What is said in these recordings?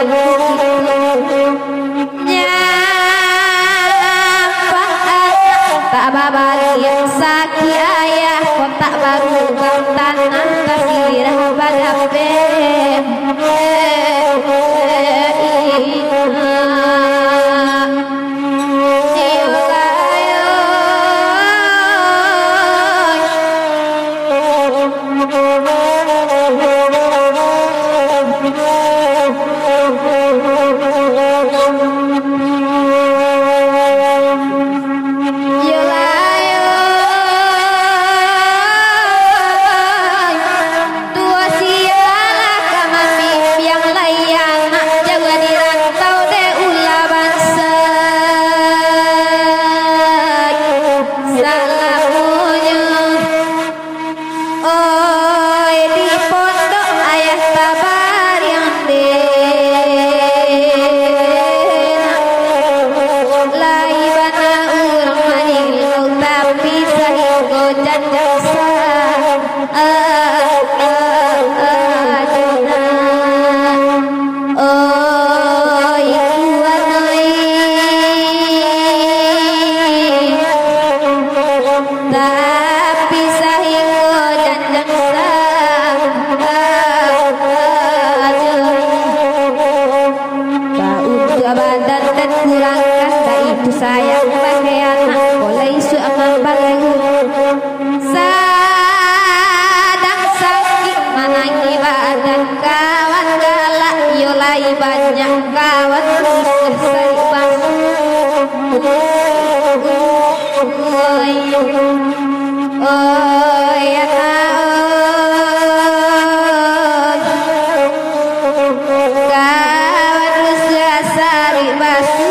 tak babari saki ayah kotak baru tanah kasirah badape sayang bagai anak boleh suama bagai sadang sakit manangi badan kawan galak yolai banyak kawan selesai bang oi kawan usia sari basu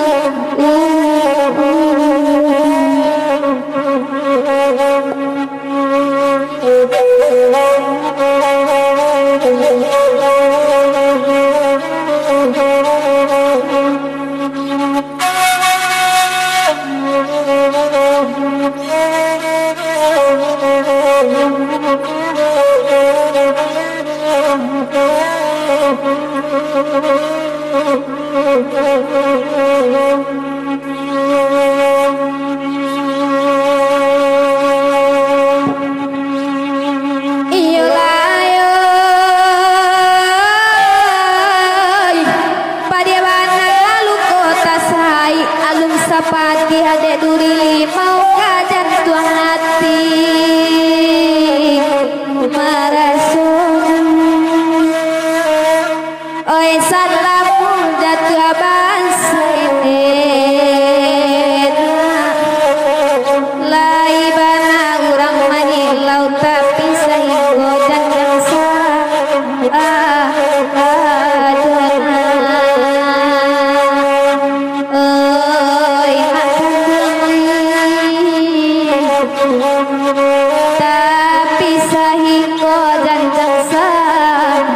pati adek duri mau kajan tuang hati marasun oi salamu jatuh abang senen lai bana urang manilau tapi sahigo jangan tapi sahiko dan jangsan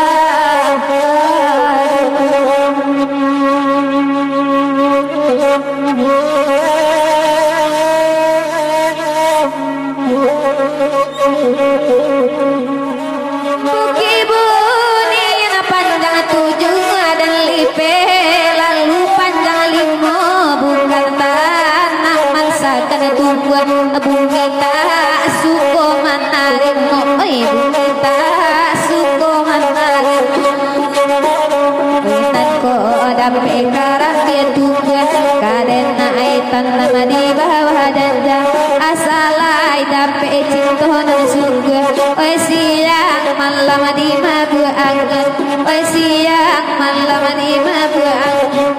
buki buni na panjang 7 dan lipe lalu panjang 5 bukan tanah mansakan tumbuhan bumi tak suko manarimo oi bumi tak suko manarimo witan ko dape karang dia tumbuhan kadena aitan nama di bawah dada asalai dape cintonan surga oi siang malam di mabu angin oi siang malam di mabu angin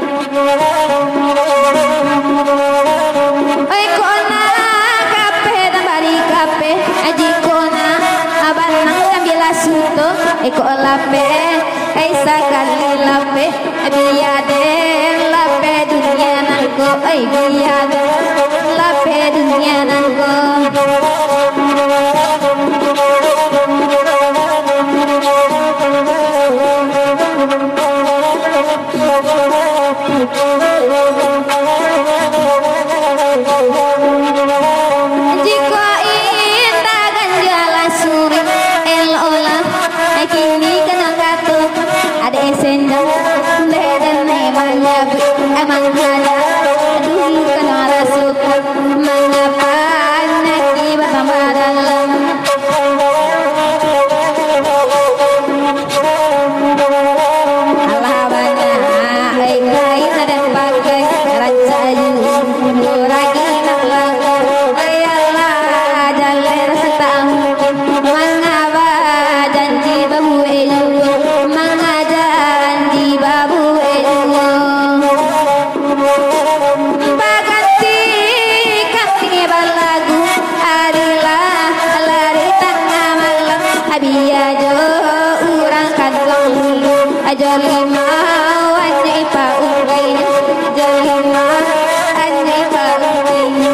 oi kona kape dan bari kape aji kona aban nang ambil suto eko lape kaisa kali lape biade lape dunia nangko oi biade lape dunia nangko jika indah ganjala suri el olah kini kena katu ada sendang emang ada aduh kena rasul mengapa naki bersama dalam Allah banyak kain dan pakai raja lagi nak lagu ayalah jalan setang mengapa janji babu elu mengajanji babu elu baganti kami balagu arilah lari tengah malam abiajo urang kantong dulu ajo lima wajib pak ungkainya jelima wajib pak ungkainya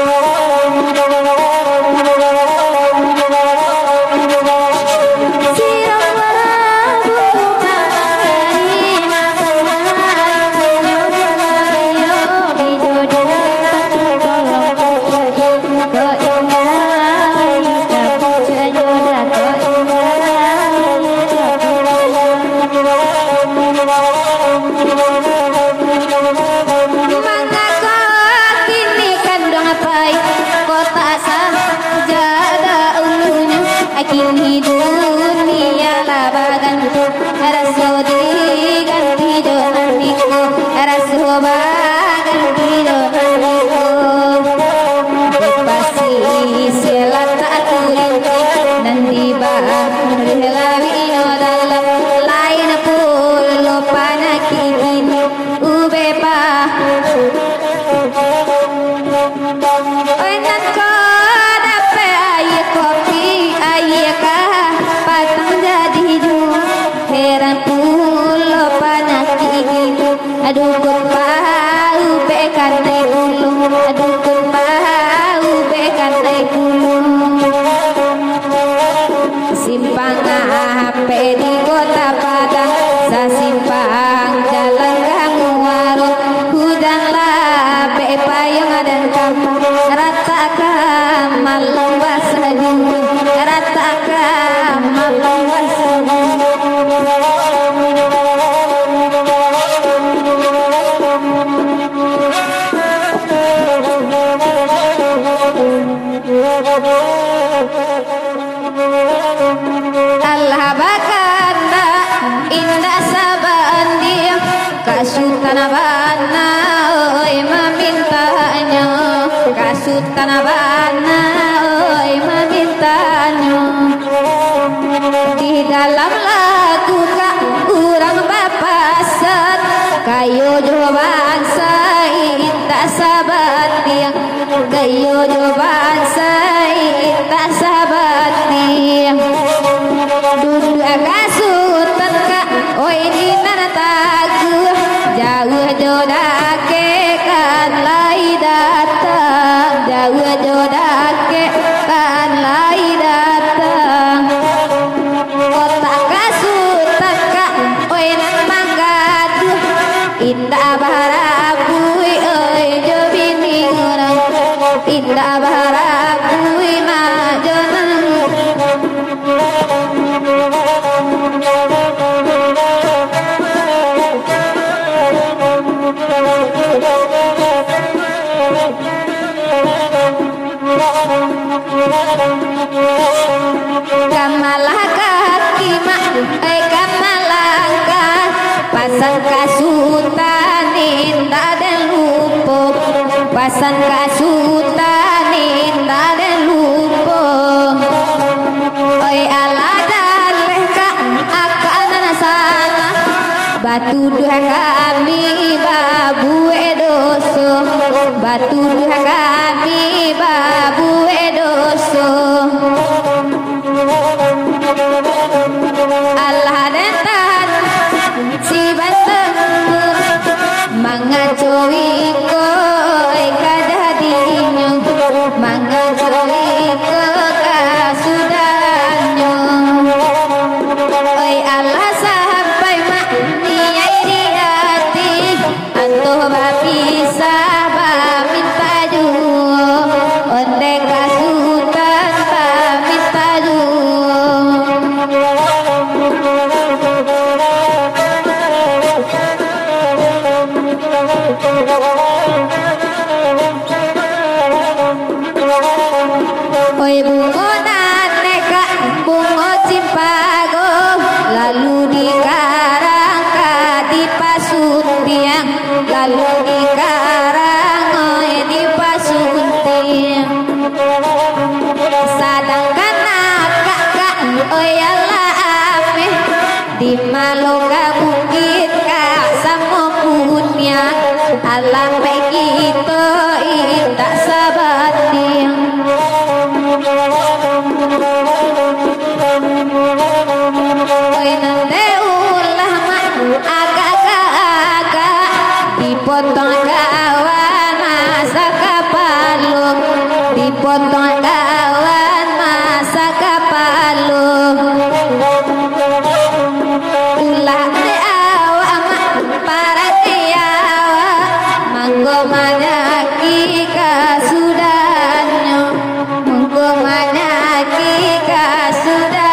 kini dunia labagan rasu diganti jonaniku rasu baganti jonaniku pasti selat aturinti nanti bahilawino dalam lain puluh panakin ubepa enak kau dapat air kopi ayakah patang jadi dua heran pulau panas itu aduh kupau bekan naik ulung aduh kupau bekan naik ulung simpang HP di kota Padang sasimpang jalan kamu warung hudanglah payung dan kamu ratakan malam basadu ratakan malam basadu Allah bakanda indah saban dia kasutan bana oi memintanya kasutan bana oi memintanya di dalam lagu kak urang bapasat kayu jawaban saya tak sabat dia kayu jawaban saya tak sabat dia duduk kasutan kak oi di naratagu jauh jodake kan lai datang jauh jodake kan lai datang kota kasutan kak oi nang manggadu indah barabui oi jo bini orang indah barabui majonan Kamalaka kima kamalaka pasang kasutan indah dan lupo pasang kasutan indah dan lupo oi ala dan leka akan sana batu dua kami babu edoso batu dua kami babu edoso Allah dan tahan si banteng mangacoi koi kadadinyo mangacoi ko kasudanyo oi Allah sampai mak niai di hati antuh bapisa minta juo onde kasutan minta juo Oi bungo naneka bungo cimpago lalu dikarang di pasuntiang lalu dikarang oi di pasuntiang sadangkan kakak oi ala ame di maloka bukit kak sama punya alam begitu tak sabatiang oi nante ulah mak agak-agak dipotong kawan masa kapalung dipotong kawan masa kapalung ulah te awak mak para tiawa manggo manaki kasudanyo manggo manaki kasudanyo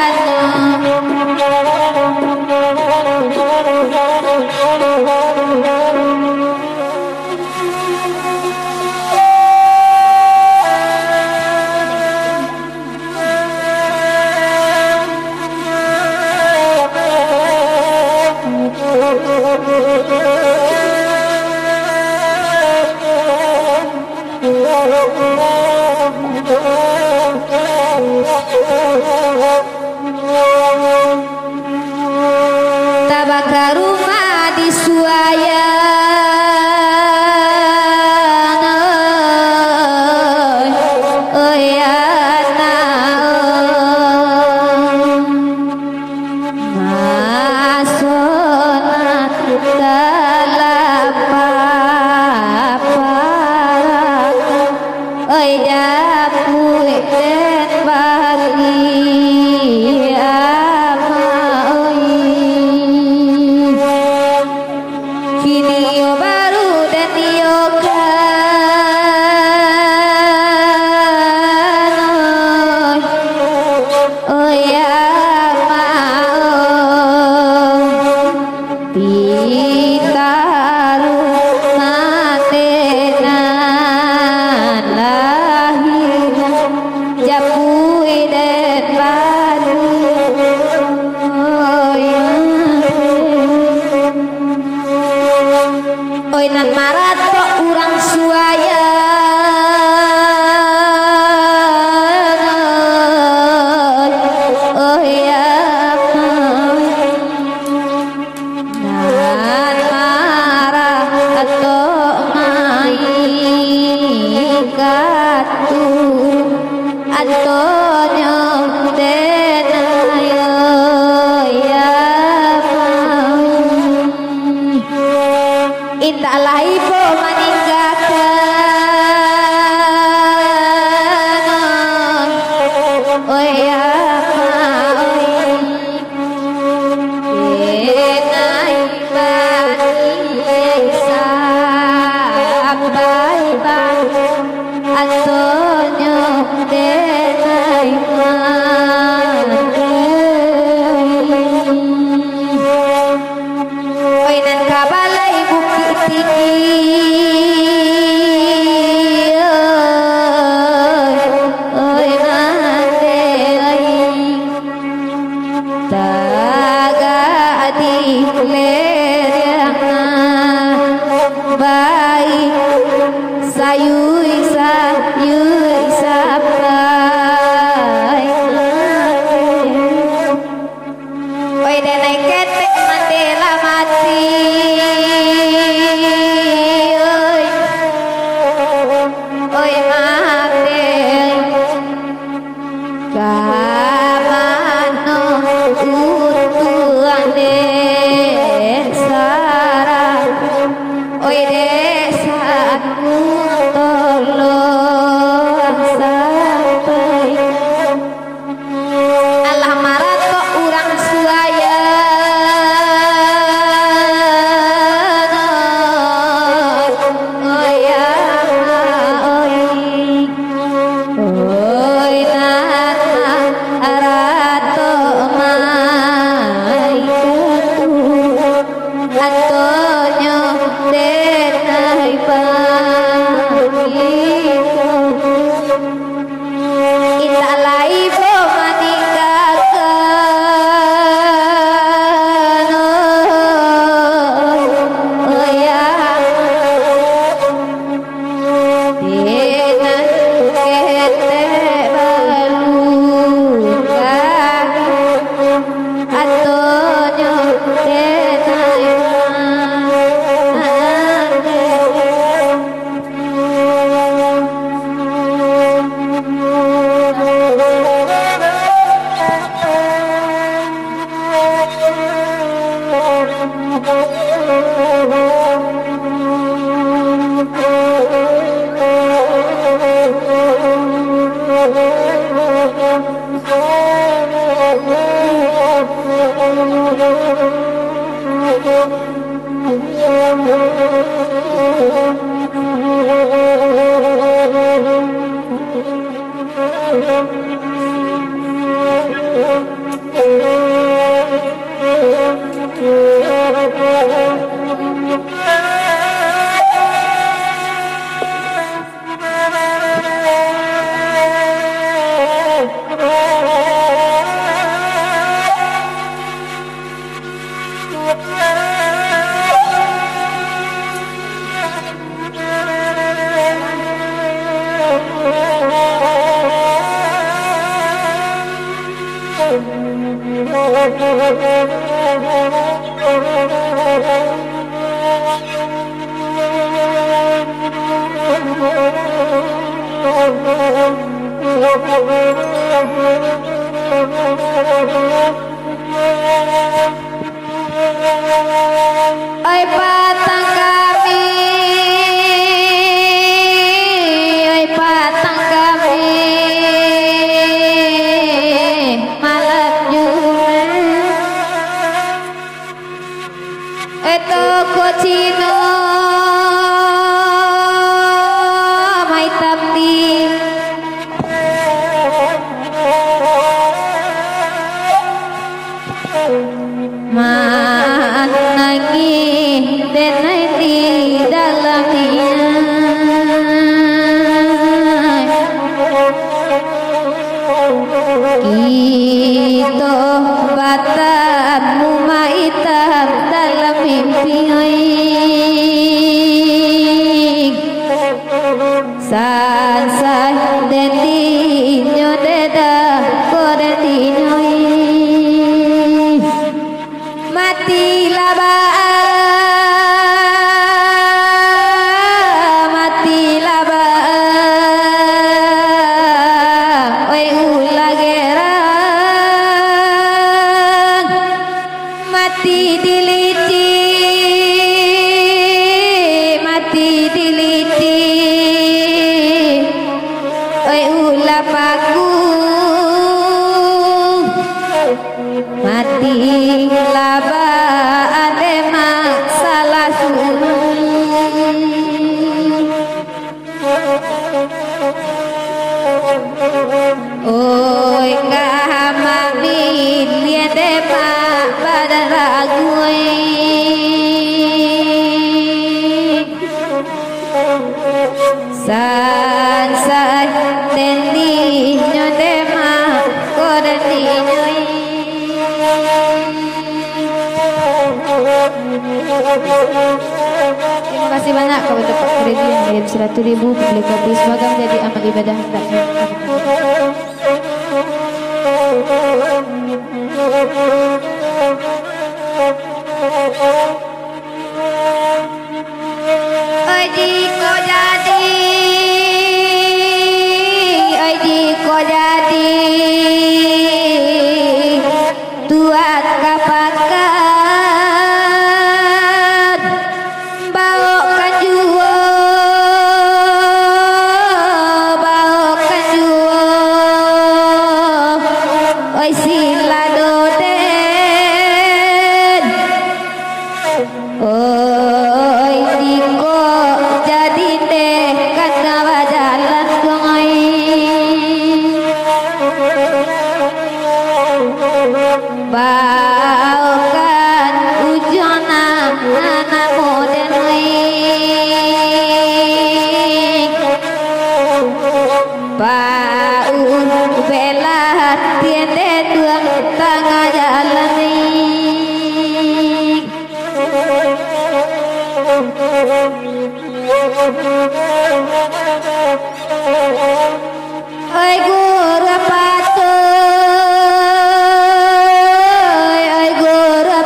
tabaka rumah di suayan oi ana masona talapa oi dapui den bagi video baru dan yoga oh ya mau ditaruh matenan lahir japui dan baru oh ya oi nan marato urang suaya oh ya nan marato mai katu Antonio denayo ya intalah ibu meninggalkan oh ya kenai bani sampai bani Antonio denai oi nan kabalai bukit tinggi oi nante taga di lerana baik sayui sapai oi denai ketek mandela mati oi mate kamano utuan desara oi desaku tolong sampai alah marato urang suaya oh ya oi nana arato mai Antonio Terima kasih banyak kepada Pak Freddy yang mengirim 100.000 beli kopi. Semoga menjadi amal ibadah hendaknya. Sila do de Oi guru patuh, oi guru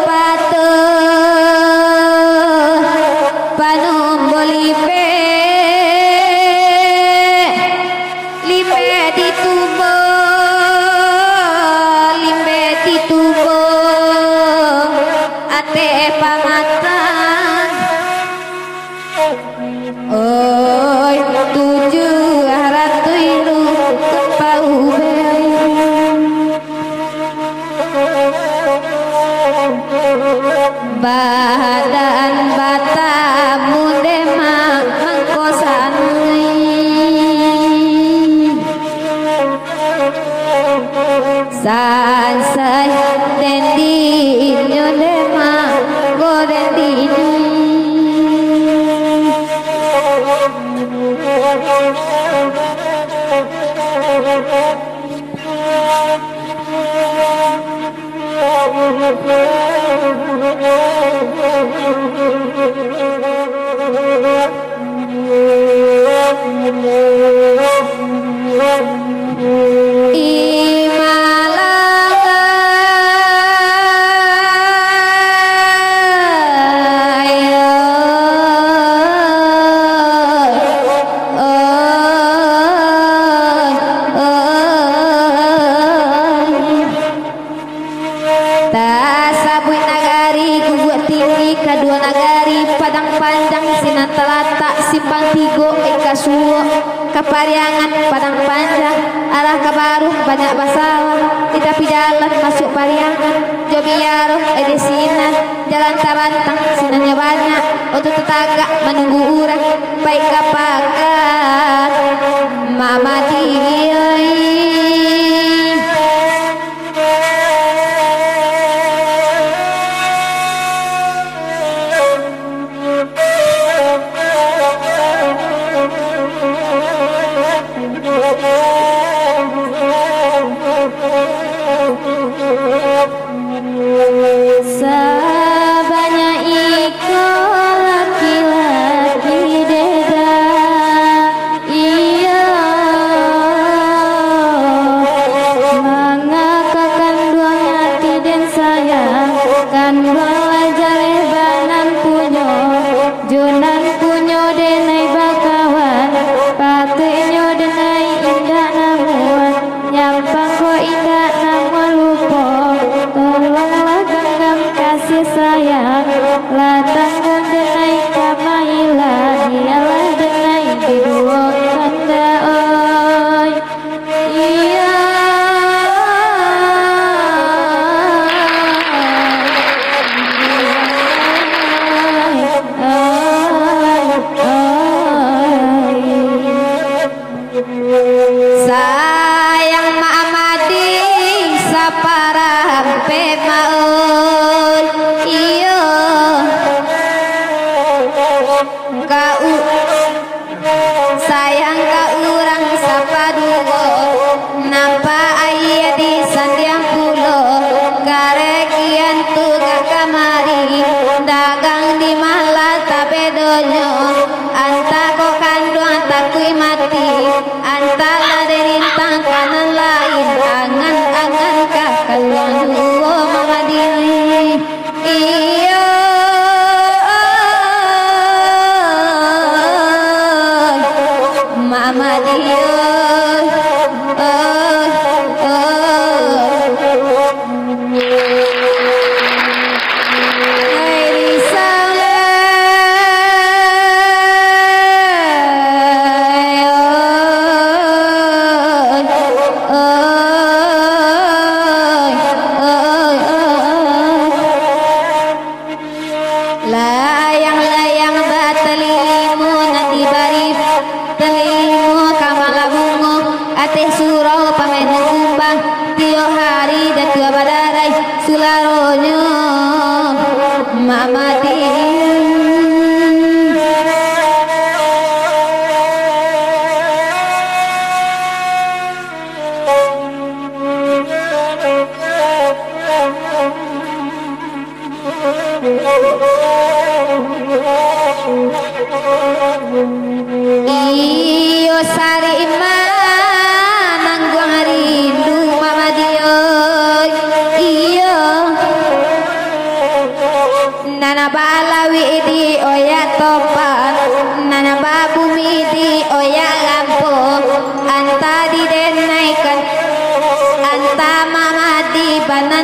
patuh, panumbo lipe, lipe ditubo, ate pamatan. Oi tujuh ratu ilu kepau badan bata mundema mengkosan sansai dendi nyolema godendini kedua nagari padang panjang sinan telata simpang tigo eka suwo kapariangan padang panjang arah kabaru banyak masalah di tepi jalan masuk pariangan jobiaro edesinan jalan tarantang sinannya banyak untuk tetangga menunggu urang baik kapakan mama dioi sabanya iko laki-laki deda iya mengakakan dua hati dan sayang kan bawa jaleh banan punyo junan punyo denai bakawan patenyo denai indah namuan nyampang ko indah namuan lupo tolonglah genggam kasih sayang latangkan denai kamaila dialah denai kedua kanda oi iya sayang Ma'amadi saparampe maun iyo kau sayang kau urang sapaduo nampa ayah di sandiang pulo karekian tuga kamari dagang di malah tapedonyo anta ko kandu anta kui mati anta lade rintang kanan lain angan-angan kakaluan duo mamadili iyo mamadili oh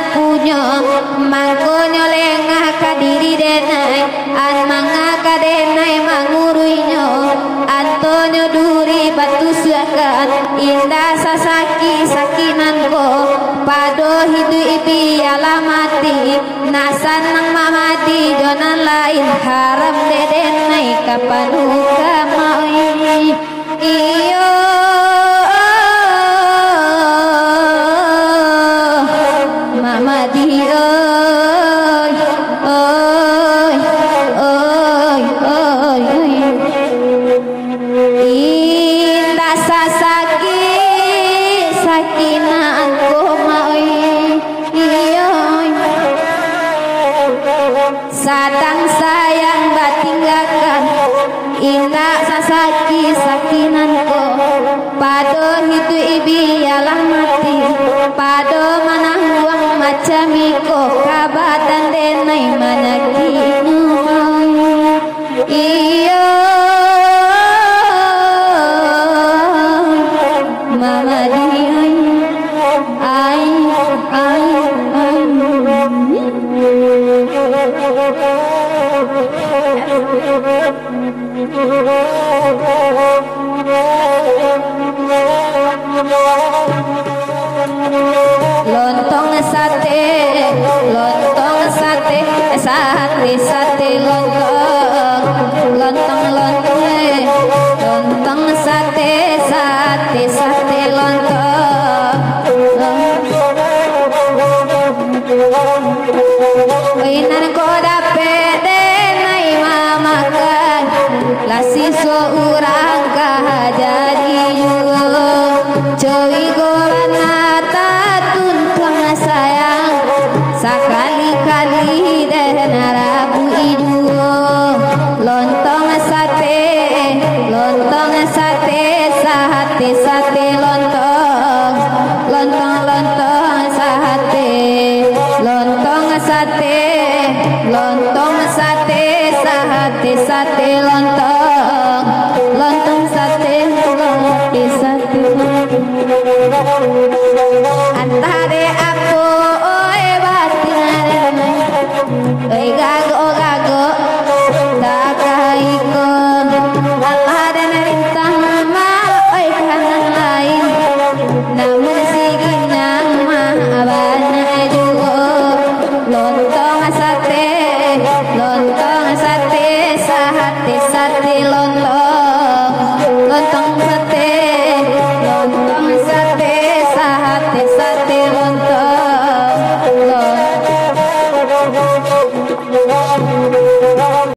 punyo mangkonyo lengah kadiri denai an manga kadenai manguruinyo Antonio duri batu suakan indah sasaki sakinanko pado hidu ibi alamati nasan nang mamati jonan lain haram dedenai kapanuka mai iyo mamadi oi oi oi oi indah sasaki sakinanko mai iyo sadang sayang batinggakan indah sasaki sakinanko pado hidu ibi alamati pado manah uang macamiko kabatan denai managinu iyo mama di ai lontong sate sate lontong lontong sate lontong inan ko dapat denai mamakan lasi so urang jadi juga cuy golana tuntang sayang sakali-kali dan rabu iduo lontong sate sate lontong sate lontong